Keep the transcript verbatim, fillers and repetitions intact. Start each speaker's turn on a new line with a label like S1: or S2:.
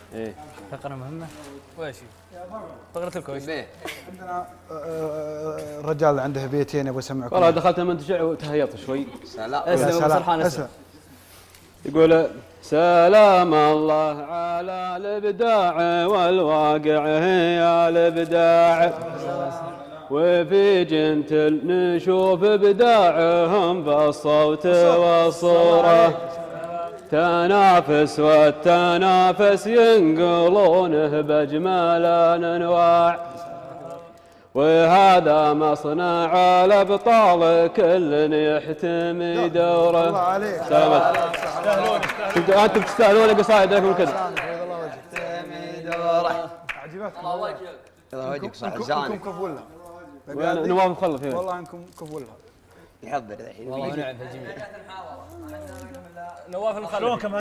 S1: ايه
S2: فقرة مهمة ولا شيء؟ فقرة الكويس.
S3: عندنا الرجال عنده بيتين ابغى اسمعكم.
S1: والله دخلت المنتجع وتهيط شوي.
S2: سلام. اسلم ابو سرحان اسلم.
S1: يقول سلام الله على الابداع والواقع هي الابداع، وفي جنتل نشوف ابداعهم بالصوت والصوره، تنافس والتنافس ينقلونه باجمل الانواع، وهذا مصنع الابطال كل يحتمي دوره.
S3: الله عليك.
S1: سلامات. انتم تستاهلون قصايدكم كذا.
S3: يحتمي دوره. عجبتكم؟
S2: الله وجهك.
S3: الله وجهك صعزانه. انكم كفو لها.
S1: نواف مخلف هنا.
S3: والله انكم كفو لها.
S2: يحضر الحين. والله نعم الجميع. نواف المخلف.